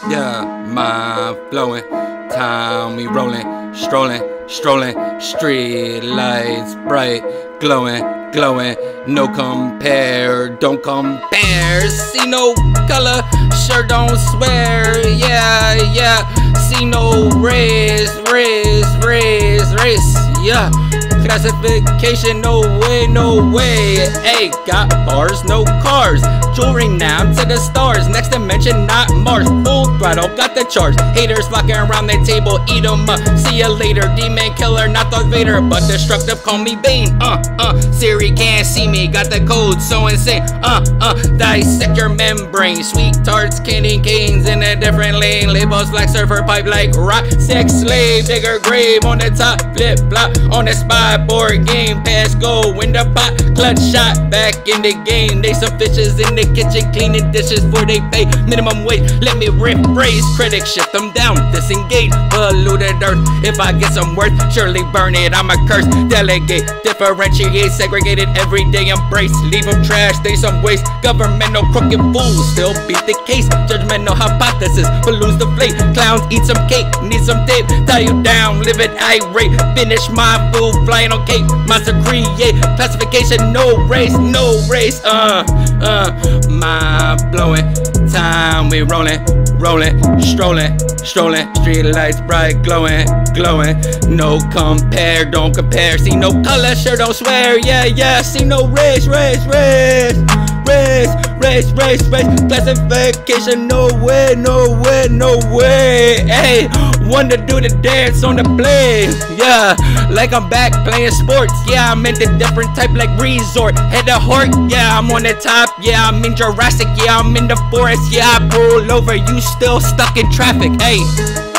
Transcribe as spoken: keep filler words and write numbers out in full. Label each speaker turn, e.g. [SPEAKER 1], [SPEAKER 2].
[SPEAKER 1] Yeah, mind flowing, time we rolling, strolling, strolling, street lights bright, glowing, glowing, no compare, don't compare, see no color, sure don't swear, yeah, yeah, see no race, race, race, race, yeah. Classification, no way, no way. Hey, got bars, no cars. Jewelry now to the stars. Next dimension, not Mars. Full throttle, got the charge. Haters flocking around the table, eat 'em up. See ya later, demon killer, not Darth Vader, but destructive, call me Bane. Uh, uh, Siri can't see me, got the code so insane. Uh, uh, dissect your membrane. Sweet tarts, candy canes in a different lane. Labels black surfer pipe like rock. Sex slave, digger grave on the top. Flip flop on the spot. Board game, pass go, win the pot, clutch shot, back in the game. They some fishes in the kitchen, cleaning dishes for they pay minimum wage. Let me rephrase, critics shut them down, disengage, polluted earth. If I get some worth, surely burn it, I'm a curse. Delegate, differentiate, segregated, everyday embrace. Leave them trash, they some waste. Governmental crooked fools, still beat the case. Judgmental hypothesis, but lose the flake. Clowns eat some cake, need some tape, tie you down, live it irate. Finish my food, fly on cake, monster create, classification, no race, no race, uh, uh, mind blowing, time we rolling, rolling, strolling, strolling, street lights bright, glowing, glowing, no compare, don't compare, see no color, sure don't swear, yeah, yeah, see no race, race, race, race, race, race, race, classification, no way, no way, no way, hey, one to do the dance on the play, yeah, like I'm back playing sports, yeah, I'm in the different type like resort, head to heart, yeah, I'm on the top, yeah, I'm in Jurassic, yeah, I'm in the forest, yeah, I pull over, you still stuck in traffic, hey.